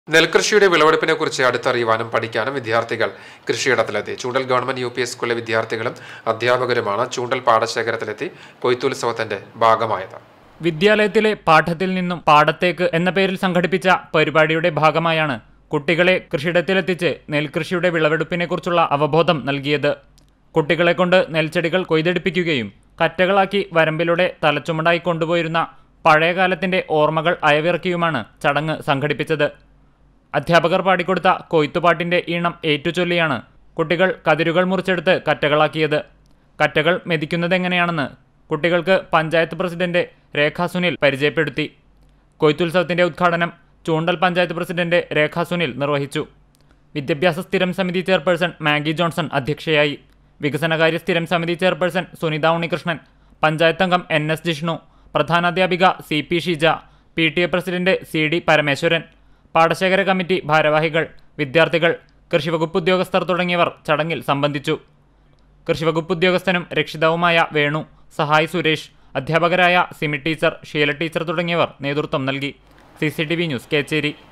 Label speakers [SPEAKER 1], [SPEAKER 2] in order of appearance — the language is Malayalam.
[SPEAKER 1] നെൽകൃഷിയുടെ വിളവെടുപ്പിനെക്കുറിച്ച് അടുത്തറിയുവാനും പഠിക്കാനും വിദ്യാർത്ഥികൾ കൃഷിയിടത്തിലെത്തി. ചൂണ്ടൽ ഗവൺമെന്റ് UP സ്കൂളിലെ വിദ്യാർത്ഥികളും അധ്യാപകരുമാണ് ചൂണ്ടൽ പാടശേഖരത്തിലെത്തി കൊയ്ത്തുത്സവത്തിന്റെ ഭാഗമായത്.
[SPEAKER 2] വിദ്യാലയത്തിലെ പാഠത്തിൽ നിന്നും പാടത്തേക്ക് എന്ന പേരിൽ സംഘടിപ്പിച്ച പരിപാടിയുടെ ഭാഗമായാണ് കുട്ടികളെ കൃഷിയിടത്തിലെത്തിച്ച് നെൽകൃഷിയുടെ വിളവെടുപ്പിനെക്കുറിച്ചുള്ള അവബോധം നൽകിയത്. കുട്ടികളെ കൊണ്ട് നെൽച്ചെടികൾ കൊയ്തെടുപ്പിക്കുകയും കറ്റകളാക്കി വരമ്പിലൂടെ തലച്ചുമടായി കൊണ്ടുപോയിരുന്ന പഴയകാലത്തിന്റെ ഓർമ്മകൾ അയവിറക്കിയുമാണ് ചടങ്ങ് സംഘടിപ്പിച്ചത്. അധ്യാപകർ പാടിക്കൊടുത്ത കൊയ്ത്തുപാട്ടിന്റെ ഈണം ഏറ്റുചൊല്ലിയാണ് കുട്ടികൾ കതിരുകൾ മുറിച്ചെടുത്ത് കറ്റകളാക്കിയത്. കറ്റകൾ മെതിക്കുന്നതെങ്ങനെയാണെന്ന് കുട്ടികൾക്ക് പഞ്ചായത്ത് പ്രസിഡന്റ് രേഖാ സുനിൽ പരിചയപ്പെടുത്തി. കൊയ്ത്തുത്സവത്തിന്റെ ഉദ്ഘാടനം ചൂണ്ടൽ പഞ്ചായത്ത് പ്രസിഡന്റ് രേഖാ സുനിൽ നിർവഹിച്ചു. വിദ്യാഭ്യാസ സ്ഥിരം സമിതി ചെയർപേഴ്സൺ മാഗി ജോൺസൺ അധ്യക്ഷയായി. വികസനകാര്യ സ്ഥിരം സമിതി ചെയർപേഴ്സൺ സുനിത ഉണ്ണികൃഷ്ണൻ, പഞ്ചായത്ത് അംഗം NS ജിഷ്ണു, പ്രധാനാധ്യാപിക CP Sheeja, PTA president CD Parameswaran, പാടശേഖര കമ്മിറ്റി ഭാരവാഹികൾ, വിദ്യാർത്ഥികൾ, കൃഷിവകുപ്പ് ഉദ്യോഗസ്ഥർ തുടങ്ങിയവർ ചടങ്ങിൽ സംബന്ധിച്ചു. കൃഷിവകുപ്പ് ഉദ്യോഗസ്ഥനും രക്ഷിതാവുമായ വേണു, സഹായി സുരേഷ്, അധ്യാപകരായ സിമി ടീച്ചർ, ഷീല ടീച്ചർ തുടങ്ങിയവർ നേതൃത്വം നൽകി. CCTV news, Kecheri.